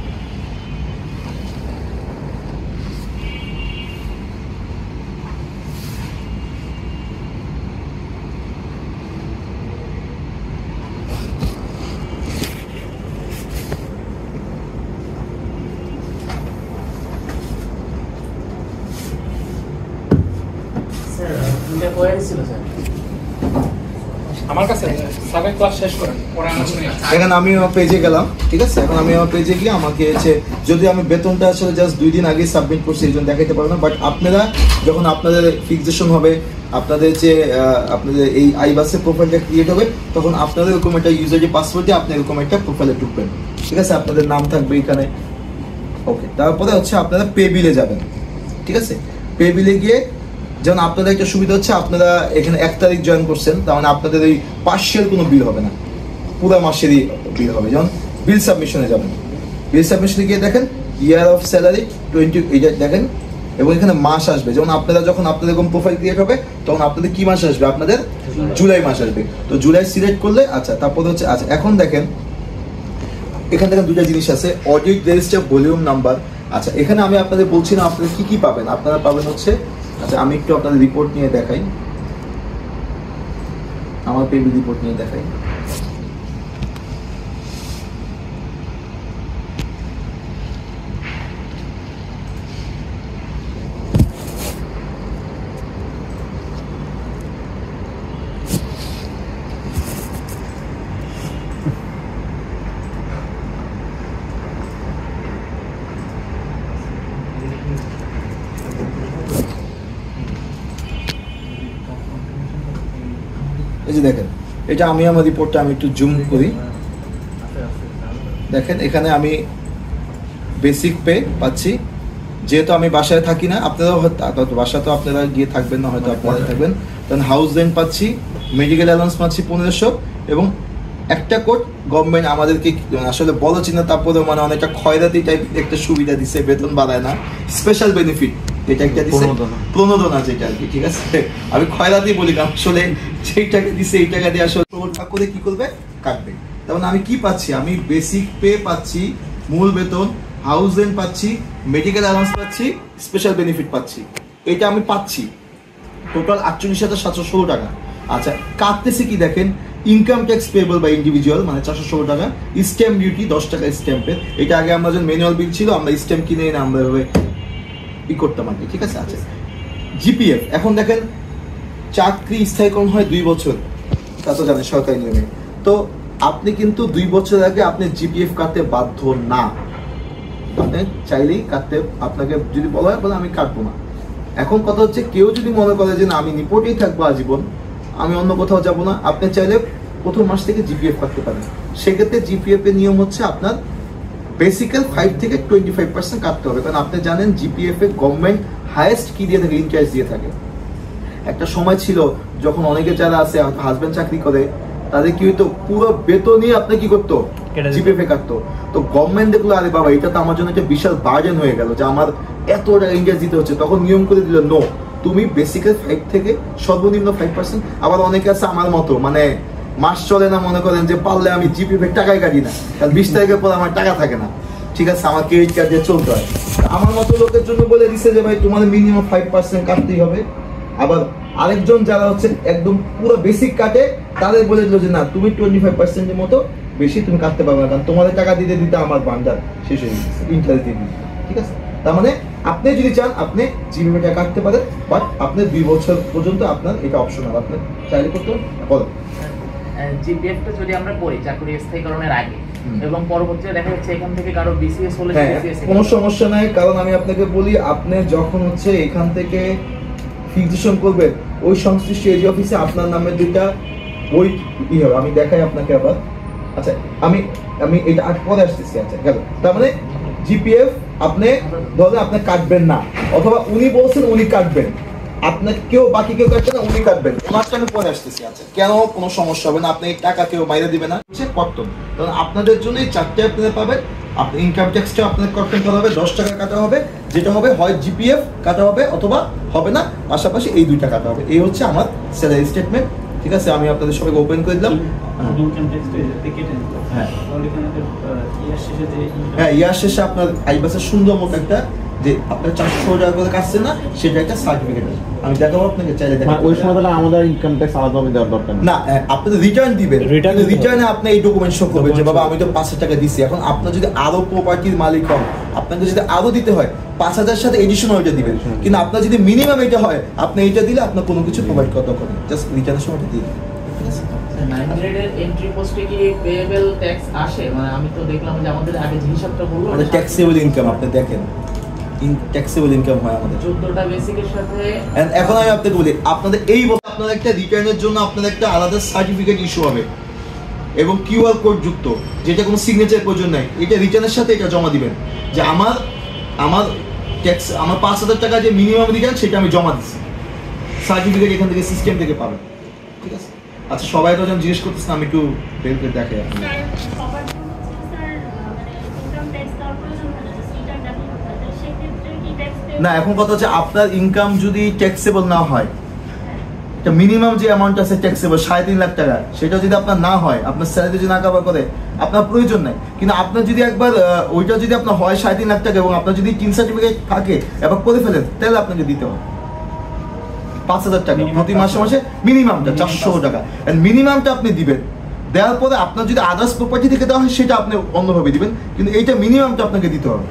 আমার কাছে সাবেক ক্লাস শেষ করেন পরে আলোচনা। এখন আমি আমার পেজে গেলাম, ঠিক আছে, এখন আমি আমার পেজে গিয়ে আমাকে হচ্ছে যদি আমি বেতনটা আসলে জাস্ট 2 দিন আগে সাবমিট করছি এই জন্য দেখাইতে পারবো না, বাট আপনারা যখন আপনাদের ফিক্সেশন হবে, আপনাদের যে আপনাদের এই আইবাসের প্রোফাইলটা ক্রিয়েট হবে, তখন আপনাদের এরকম একটা ইউজার পাসওয়ার্ড দিয়ে আপনি এরকম একটা প্রোফাইলে ঢুকবেন, ঠিক আছে, আপনাদের নাম থাকবে এখানে। ওকে, তারপরে হচ্ছে আপনারা পে বিলে যাবেন, ঠিক আছে। পে বিলে গিয়ে যেমন আপনাদের একটা সুবিধা হচ্ছে, আপনারা এখানে 1 তারিখ জয়েন করছেন, তার মানে আপনাদের ওই পার্শিয়াল কোনো বিল হবে না, পুরো মাসেরই বিল হবে। যেমন বিল সাবমিশনে যাবেন, বিল সাবমিশনে গিয়ে দেখেন ইয়ার অফ স্যালারি 20 এটা দেখেন, এবং এখানে মাস আসবে। যেমন আপনারা যখন আপনাদের এরকম প্রোফাইল ক্রিয়েট হবে তখন আপনাদের কি মাস আসবে, আপনাদের জুলাই মাস আসবে। তো জুলাই সিলেক্ট করলে আচ্ছা, তারপরে হচ্ছে আচ্ছা এখন দেখেন এখানে দেখেন দুটা জিনিস আছে, অডিট রেজিস্টার ভলিউম নাম্বার। আচ্ছা, এখানে আমি আপনাদের বলছি না আপনারা কি কি পাবেন, আপনারা পাবেন হচ্ছে, আচ্ছা আমি একটু আপনাদের রিপোর্ট নিয়ে দেখাই, আমার পে বিল রিপোর্ট নিয়ে দেখাই। এই যে দেখেন, এটা আমি আমার রিপোর্টটা আমি একটু জুম করি, দেখেন এখানে আমি বেসিক পে পাচ্ছি, যেহেতু আমি বাসায় থাকি না, আপনারাও হয়তো বাসা তো আপনারা গিয়ে থাকবেন না, হয়তো আপনারা থাকবেন, তখন হাউস রেন্ট পাচ্ছি, মেডিকেল অ্যালাউন্স পাচ্ছি 1500, এবং একটা কোড গভর্নমেন্ট আমাদেরকে আসলে বড় চিন্তা, তারপরে মানে অনেকটা খয়রাতি টাইপ একটা সুবিধা দিচ্ছে, বেতন বাড়ায় না, স্পেশাল বেনিফিট এটা একটা দিচ্ছে, প্রণোদনা যেটা আর কি, ঠিক আছে, আমি খয়রাতি বলি কারণ আসলে যেই টাকা দিচ্ছে এই টাকা দিয়ে আসলে করে কি করবে, কাটবে। তেমন আমি কি পাচ্ছি, আমি বেসিক পে পাচ্ছি, মূল বেতন, হাউস রেন্ট পাচ্ছি, মেডিকেল অ্যালাউন্স পাচ্ছি, স্পেশাল বেনিফিট পাচ্ছি, এটা আমি পাচ্ছি টোটাল 48,716 টাকা। আচ্ছা, কাটতেছে কি দেখেন, income tax payable by individual মানে 416 টাকা, স্ট্যাম্প ডিউটি 10 টাকা স্ট্যাম্পের, এটা আগে আমরা যখন ম্যানুয়াল বিল ছিল আমরা স্ট্যাম্প কিনে এনে আমরা এভাবে ই করতাম আর কি, ঠিক আছে। আচ্ছা, জিপিএফ এখন দেখেন চাকরি স্থায়ীকরণ হয় 2 বছর, তা তো জানেন সরকারি নিয়মে, তো আপনি কিন্তু 2 বছর আগে আপনি জিপিএফ কাটতে বাধ্য না, আপনি চাইলেই কাটতে, আপনাকে যদি বলা হয় বলে আমি কাটবো না। এখন কথা হচ্ছে কেউ যদি মনে করে যে না আমি নিপোর্টেই থাকবো আজীবন, আমি অন্য কোথাও যাব না, আপনি চাইলে প্রথম মাস থেকে জিপিএফ কাটতে পারেন। সেক্ষেত্রে জিপিএফ এর নিয়ম হচ্ছে আপনার বেসিক্যাল 5 থেকে 25% কাটতে হবে, কারণ আপনি জানেন জিপিএফ এ গভর্নমেন্ট হাইয়েস্ট কি দিয়ে থাকে, ইন্টারেস্ট দিয়ে থাকে। একটা সময় ছিল যখন অনেকে যারা আছে হাজবেন্ড চাকরি করে তাদের কি হইতো, পুরো বেতনই আপনি কি করতো, জিপিএফ এ কাটতো। তো গভর্নমেন্ট দেখলো আরে বাবা এটা তো আমার জন্য একটা বিশাল বার্ডেন হয়ে গেল যে আমার এত টাকা ইন্টারেস্ট দিতে হচ্ছে, তখন নিয়ম করে দিল নো, তুমি বেসিক্যাল 5 থেকে সর্বনিম্ন 5%। আবার অনেকে আছে আমার মতো, মানে মাস চলে না, মনে করেন যে পারলে আমি জিপিএফ এর টাকাই কাটি না, কারণ 20 তারিখের পর আমার টাকা থাকে না, ঠিক আছে, আমার ক্রেডিট কার্ড দিয়ে চলতে হয়। আমার মতো লোকের জন্য বলে দিছে যে ভাই তোমাদের মিনিমাম 5% কাটতেই হবে। আবার আরেকজন যারা হচ্ছে একদম পুরো বেসিক কাটে তাদের বলে দিল যে না তুমি 25%-এর মতো বেশি তুমি কাটতে পারবে না, কারণ তোমাদের টাকা দিতে দিতে আমার বান্ডার শেষ হয়ে গেছে, ইন্টারেস্ট দিয়ে দিতে, ঠিক আছে। তার মানে আপনি যদি চান আপনি জিপিএফ টাকা কাটতে পারেন, বাট আপনার 2 বছর পর্যন্ত আপনার এটা অপশনাল, আপনি চাইলে করতে বলো। জিপিএফটা যদি আমরা করি চাকরি স্থায়ীকরণের আগে এবং পরবর্তীতে দেখা যাচ্ছে এখান থেকে কারো বিসিএস হলে কোনো সমস্যা নাই, কারণ আমি আপনাকে বলি আপনি যখন হচ্ছে এখান থেকে ফিক্সেশন করবেন ওই সংশ্লিষ্ট এজি অফিসে আপনার নামে 2টা বই হবে, আমি দেখাই আপনাকে আবার। আচ্ছা আমি এটা আজ পরে আসতেছি। আচ্ছা গেল, তার মানে জিপিএফ আপনি ধরে আপনি কাটবেন না, অথবা উনি বলছেন উনি কাটবেন, আপনাকে কেউ বাকি কেউ কাটবে না, উনি কাটবেন, মাসটা আমি পরে আসতেছি। আচ্ছা কেন কোনো সমস্যা হবে না, আপনি টাকা কেউ বাইরে দিবে না, হচ্ছে কর্তন। কারণ আপনাদের জন্য এই 4টে আপনারা পাবেন। আপনি ইনকাম ট্যাক্সটা আপনাদের কর্তন করা হবে, 10 টাকা কাটা হবে, যেটা হবে হয় জিপিএফ কাটা হবে অথবা হবে না, পাশাপাশি এই 2টা কাটা হবে। এই হচ্ছে আমার স্যালারি স্টেটমেন্ট, ঠিক আছে। আমি আপনাদের সবাইকে ওপেন করে দিলাম। হ্যাঁ ইয়ার শেষে আপনার আইবাসের সুন্দর মতো একটা যে আপনার 400 টাকা করে কাটছে না, সেটা একটা সার্টিফিকেট আছে, আমি দেখাবো আপনাকে, চাইলে দেখাবো। ওই সময় তাহলে আমাদের ইনকাম ট্যাক্স আলাদাভাবে দেওয়ার দরকার না, আপনাদের রিটার্ন দিবেন, রিটার্নে আপনি এই ডকুমেন্ট শো করবেন যে বাবা আমি তো 5,000 টাকা দিছি। এখন আপনার যদি আরো প্রপার্টির মালিক হন, আপনাকে যদি আরো দিতে হয় 5,000 সাথে এডিশনাল ওইটা দিবেন, কিন্তু আপনার যদি মিনিমাম এটা হয় আপনি এইটা দিলে আপনার কোনো কিছু প্রোভাইড করতে হবে, জাস্ট রিটার্নের সময়টা দিয়ে দিন, ঠিক আছে। 9 গ্রেডের এন্ট্রি পোস্টে কি পেয়েবল ট্যাক্স আসে? মানে আমি তো দেখলাম যে আমাদের আগে যে হিসাবটা বললো আমাদের ট্যাক্সেবল ইনকাম আপনি দেখেন, ট্যাক্সেবল ইনকাম হয় আমাদের 14টা বেসিকের সাথে। এখন আমি আপনাকে বলি আপনাদের এই বছর আপনাদের একটা রিটার্নের জন্য আপনাদের একটা আলাদা সার্টিফিকেট ইস্যু হবে এবং কিউআর কোড যুক্ত, যেটা কোনো সিগনেচার প্রয়োজন নাই, এটা রিটার্নের সাথে এটা জমা দিবেন যে আমার ট্যাক্স আমার 5,000 টাকা যে মিনিমাম রিটার্ন সেটা আমি জমা দিচ্ছি, সার্টিফিকেট এখান থেকে সিস্টেম থেকে পাবেন, ঠিক আছে। আচ্ছা সবাই তো জিজ্ঞেস করতেছেন, আমি একটু বের করে দেখাই আপনাকে। না এখন কথা হচ্ছে আপনার ইনকাম যদি ট্যাক্সেবল না হয়, একটা মিনিমাম যে অ্যামাউন্ট আছে ট্যাক্সেবল 3.5 লাখ টাকা, সেটা যদি আপনার না হয়, আপনার স্যালারি যদি না কভার করে, আপনার প্রয়োজন নাই। কিন্তু আপনার যদি একবার ওইটা যদি আপনার হয় 3.5 লাখ টাকা এবং আপনার যদি 3 সার্টিফিকেট থাকে এবার করে ফেলেন, তাহলে আপনাকে দিতে হবে 5,000 টাকা প্রতি মাসে মাসে, মিনিমামটা 400 টাকা, মিনিমামটা আপনি দিবেন। দেওয়ার পরে আপনার যদি আদার্স প্রপার্টি থেকে দেওয়া হয় সেটা আপনি অন্যভাবে দিবেন, কিন্তু এইটা মিনিমামটা আপনাকে দিতে হবে।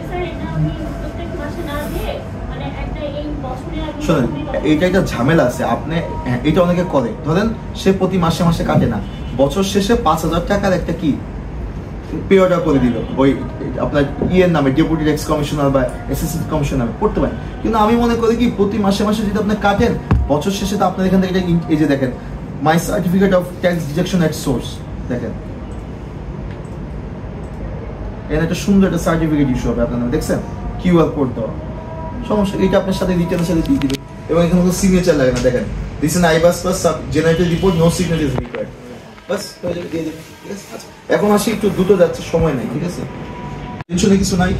শোনেন এইটা একটা ঝামেলা আছে, আপনি এটা অনেকে করে, ধরেন সে প্রতি মাসে মাসে কাটে না, বছর শেষে 5,000 টাকার একটা কি পে অর্ডার করে দিল ওই আপনার ইয়ের নামে, ডেপুটি ট্যাক্স কমিশনার বা অ্যাসিস্ট্যান্ট কমিশনার নামে করতে পারেন। কিন্তু আমি মনে করি কি প্রতি মাসে মাসে যদি আপনি কাটেন, বছর শেষে তো আপনার এখান থেকে এই যে দেখেন my certificate of tax deduction at source, দেখেন এখানে একটা সুন্দর একটা সার্টিফিকেট ইস্যু হবে আপনার নামে, দেখছেন কিউআর কোড দেওয়া, সমস্যা এটা আপনার সাথে রিটার্নের সাথে দিয়ে দিবে এবং এখানে কোনো সিগনেচার লাগে না, দেখেন this in iBAS plus generated report, no signature is required, বাস হয়ে যাবে, দিয়ে দেবেন, ঠিক আছে। আচ্ছা এখন আসি একটু দ্রুত যাচ্ছে, সময় নাই, ঠিক আছে, টেনশনে কিছু নাই।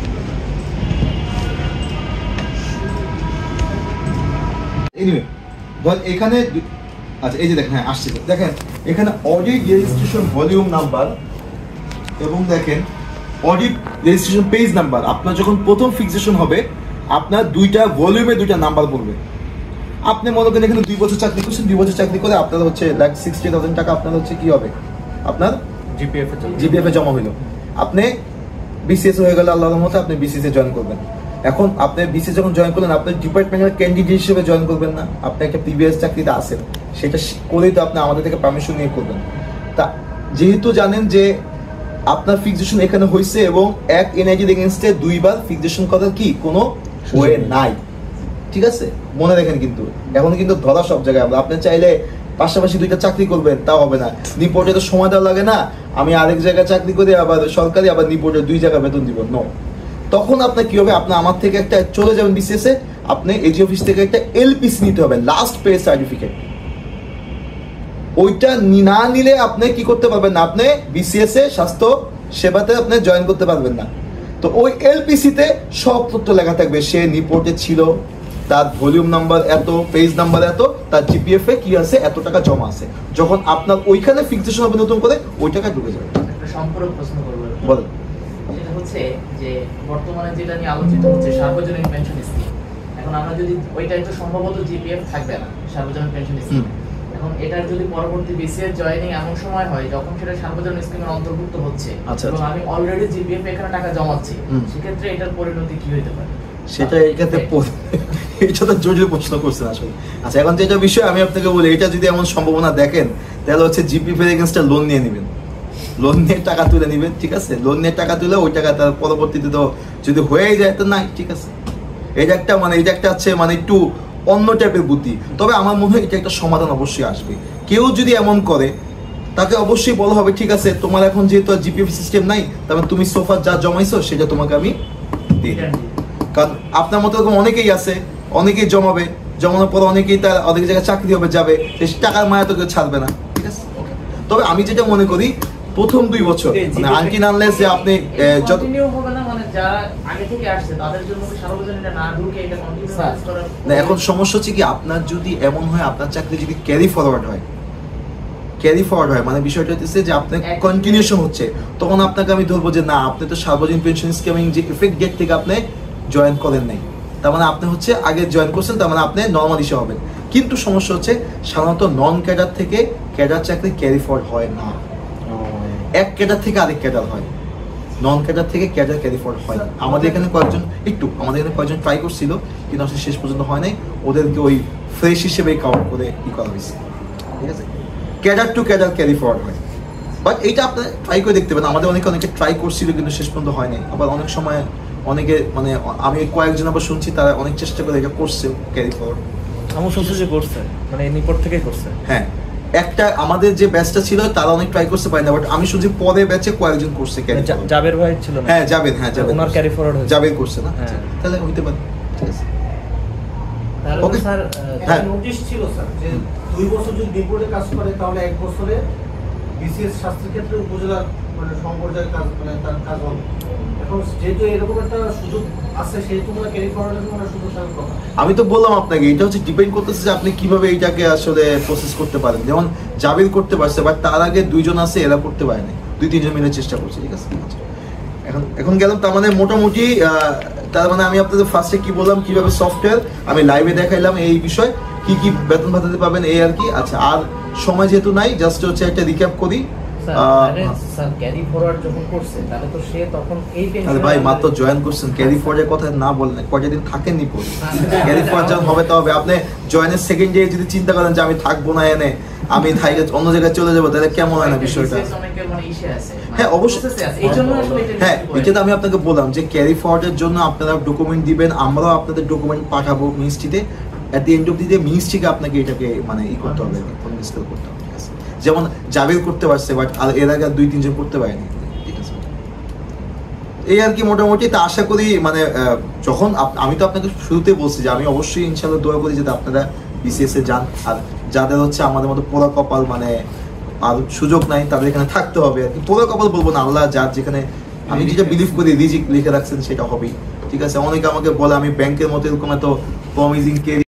এনিওয়ে ধর এখানে আচ্ছা এই যে দেখেন, হ্যাঁ আসছে, দেখেন এখানে অডিট রেজিস্ট্রেশন ভলিউম নাম্বার এবং দেখেন অডিট রেজিস্ট্রেশন পেজ নাম্বার। আপনার যখন প্রথম ফিক্সেশন হবে আপনার 2টা ভলিউমে 2টা নাম্বার পড়বে। আপনি মনে করেন এখানে 2 বছর চাকরি করছেন, 2 বছর চাকরি করে আপনার হচ্ছে 60,000 টাকা আপনার হচ্ছে কি হবে, আপনার জিপিএফ এ জমা হইলো, আপনি বিসিএস হয়ে গেলে আল্লাহর রহমতে আপনি বিসিএস এ জয়েন করবেন। এখন আপনি বিসিএস যখন জয়েন করলেন, আপনার ডিপার্টমেন্টের ক্যান্ডিডেট হিসেবে জয়েন করবেন না, আপনি একটা প্রিভিয়াস চাকরিতে আছেন, সেটা করেই তো আপনি আমাদের থেকে পারমিশন নিয়ে করবেন। তা যেহেতু জানেন যে আপনার ফিক্সেশন এখানে হয়েছে এবং এক এনআইডি এগেইনস্টে 2 বার ফিক্সেশন করার কি কোনো ওয়ে নাই, ঠিক আছে, মনে রাখেন। কিন্তু এখন কিন্তু ধরা সব জায়গায়, আপনি চাইলে পাশাপাশি দুইটা চাকরি করবেন, তা হবে না। নিপোর্টে তো সময় দেওয়া লাগে না, আমি আরেক জায়গায় চাকরি করি আবার সরকারি আবার নিপোর্টে 2 জায়গায় বেতন দিব, নো। তখন আপনার কি হবে, আপনি আমার থেকে একটা চলে যাবেন বিসিএস এ, আপনি এজি অফিস থেকে একটা এলপিসি নিতে হবে, লাস্ট পে সার্টিফিকেট। ওইটা না নিলে আপনি কি করতে পারবেন না, আপনি বিসিএস এ স্বাস্থ্য সেবাতে আপনি জয়েন করতে পারবেন না। তো ওই এলপিসি তে সব তথ্য লেখা থাকবে, সে নিপোর্টে ছিল, তার ভলিউম নাম্বার এত, পেজ নাম্বার এত, তার জিপিএফ এ কি আছে, এত টাকা জমা আছে। যখন আপনার ওইখানে ফিক্সেশন হবে নতুন করে, ওই টাকা ঢুকে যাবে। একটা সম্পূরক প্রশ্ন করবো, বলেন। সেটা হচ্ছে যে বর্তমানে যেটা নিয়ে আলোচিত হচ্ছে সার্বজনীন পেনশন স্কিম। এখন আমরা যদি ওইটাই তো সম্ভবত জিপিএফ থাকবে না সার্বজনীন পেনশন স্কিম। এখন এটার যদি পরবর্তী বিসিএস জয়েনিং এমন সময় হয় যখন সেটা সার্বজনীন স্কিমের অন্তর্ভুক্ত হচ্ছে এবং আমি অলরেডি জিপিএফ এখানে টাকা জমাচ্ছি, সেক্ষেত্রে এটার পরিণতি কি হইতে পারে? সেটা এই ক্ষেত্রে এটা তো জটিল প্রশ্ন করছেন আসলে। আচ্ছা, এখন যেটা বিষয় আমি আপনাকে বলি, এটা যদি এমন সম্ভাবনা দেখেন তাহলে হচ্ছে জিপিএফ এর এগেইনস্টে লোন নিয়ে নেবেন, লোন নিয়ে টাকা তুলে নেবেন, ঠিক আছে? লোন নিয়ে টাকা তুলে ওই টাকা তার পরবর্তীতে তো যদি হয়ে যায় তো নাই, ঠিক আছে? এটা একটা এটা একটা আছে একটু অন্য টাইপের বুদ্ধি। তবে আমার মনে হয় এটা একটা সমাধান অবশ্যই আসবে। কেউ যদি এমন করে তাকে অবশ্যই বলা হবে, ঠিক আছে তোমার এখন যেহেতু জিপিএফ সিস্টেম নাই, তারপরে তুমি সোফা যা জমাইছো সেটা তোমাকে আমি দিয়ে দেব। কারণ আপনার মতো এরকম অনেকেই আছে, অনেকেই জমাবে, জমানোর পর অনেকেই তার অনেক জায়গায় চাকরি হবে, যাবে, টাকার মায়া তো কেউ ছাড়বে না, ঠিক আছে? তবে আমি যেটা মনে করি প্রথম 2 বছর আনটিল আনলেস যে আপনি যত কন্টিনিউ হবে না, মানে যারা আগে থেকে আসছে তাদের জন্য কি সার্বজনীনটা না ঢুকে এটা কন্টিনিউ করার না। এখন সমস্যা হচ্ছে কি, আপনার যদি এমন হয় আপনার চাকরি যদি ক্যারি ফরওয়ার্ড হয়, মানে বিষয়টা হচ্ছে যে আপনার কন্টিনিউশন হচ্ছে, তখন আপনাকে আমি ধরবো যে না, আপনি তো সার্বজনীন পেনশন স্কিমিং যে ইফেক্ট ডেট থেকে আপনি জয়েন করেন নাই, তার মানে আপনি হচ্ছে আগে জয়েন করছেন, তার মানে আপনি নর্মাল ইস্যু হবেন। কিন্তু সমস্যা হচ্ছে সাধারণত নন ক্যাডার থেকে ক্যাডার চাকরি ক্যারি ফরওয়ার্ড হয় না, এক ক্যাডার থেকে আরেক ক্যাডার হয়, নন ক্যাডার থেকে ক্যাডার ক্যারি ফরওয়ার্ড হয়। আমাদের এখানে কয়েকজন ট্রাই করছিল, কিন্তু আসলে শেষ পর্যন্ত হয় নাই, ওদেরকে ওই ফ্রেশ হিসেবে কাউন্ট করে করা হয়েছে, ঠিক আছে? Cadre to cadre carry forward হয়, বাট এইটা আপনি ট্রাই করে দেখতে পারেন। আমাদের অনেকে ট্রাই করছিল কিন্তু শেষ পর্যন্ত হয় নাই। আবার অনেক সময় অনেকে আমি কয়েকজন আবার শুনছি তারা অনেক চেষ্টা করে এটা করছে ক্যারি ফরওয়ার্ড। আমি শুনছি যে করছে, মানে নিপোর্ট থেকেই করছে। হ্যাঁ, একটা আমাদের যে ব্যাচটা ছিল তারা অনেক ট্রাই করতে পারে না, বাট আমি শুনছি পরে ব্যাচে কয়েকজন করছে ক্যারি ফরওয়ার্ড। জাবের ভাই ছিল না? হ্যাঁ, জাবেদ ওনার ক্যারি ফরওয়ার্ড হয়েছে। জাবেদ করছে না? হ্যাঁ, তাহলে হইতে পারে, ঠিক আছে? তাহলে ওকে স্যার হ্যাঁ, নোটিশ ছিল স্যার যে 2 বছর যদি রিপোর্টে কাজ করে তাহলে 1 বছরে বিসিএস স্বাস্থ্যের ক্ষেত্রে উপজেলার সমপর্যায়ের কাজ তার কাজ হবে। এখন যেহেতু এরকম একটা সুযোগ আছে সেহেতু ক্যারি ফরওয়ার্ডের সুযোগ থাকার কথা। আমি তো বললাম আপনাকে, এটা হচ্ছে ডিপেন্ড করতেছে যে আপনি কিভাবে এইটাকে আসলে প্রসেস করতে পারেন। যেমন জাবির করতে পারছে, বাট তার আগে 2 জন আছে, এরা করতে পারে না, 2-3 জন মিলে চেষ্টা করছে, ঠিক আছে? এখন গেলাম, তার মানে মোটামুটি তার মানে আমি আপনাদের ফার্স্টে কি বললাম, কিভাবে সফটওয়্যার আমি লাইভে দেখাইলাম, এই বিষয় কি কি বেতন ভাতাতে পাবেন এই আর কি। আচ্ছা, আর সময় যেহেতু নাই, জাস্ট হচ্ছে একটা রিক্যাপ করি। স্যার ক্যারি ফরওয়ার্ড যখন করছে তাহলে তো সে তখন এই আরে ভাই মাত্র জয়েন করছেন, ক্যারি ফরওয়ার্ডের কথা না বললেন, কয়টা দিন থাকেননি পরে। ক্যারি ফরওয়ার্ড যখন হবে তো হবে। আপনি জয়েনের সেকেন্ড ডে যদি চিন্তা করেন যে আমি থাকবো না এনে, আমি অন্য জায়গায় চলে যাবো, তাহলে কেমন হয় না বিষয়টা? হ্যাঁ অবশ্যই, হ্যাঁ এটা তো আমি আপনাকে বললাম যে ক্যারি ফরওয়ার্ডের জন্য আপনারা ডকুমেন্ট দিবেন, আমরাও আপনাদের ডকুমেন্ট পাঠাবো মিনিস্ট্রিতে। At the end of the day মিনিস্ট্রিকে আপনাকে এটাকে করতে হবে, ইনস্টল করতে হবে। যেমন জাবের করতে পারছে, বাট এর আগে 2-3 জন করতে পারেনি, ঠিক আছে? এই আর কি মোটামুটি। তা আশা করি যখন আমি তো আপনাকে শুরুতে বলছি যে আমি অবশ্যই ইনশাআল্লাহ দোয়া করি যাতে আপনারা বিসিএস এ যান, আর যাদের হচ্ছে আমাদের মতো পোড়া কপাল আর সুযোগ নাই তাদের এখানে থাকতে হবে আর কি। পোড়া কপাল বলবো না, আল্লাহ যার যেখানে, আমি যেটা বিলিভ করি রিজিক লিখে রাখছেন সেটা হবেই, ঠিক আছে? অনেকে আমাকে বলে আমি ব্যাংকের মতো এরকম এত প্রমিজিং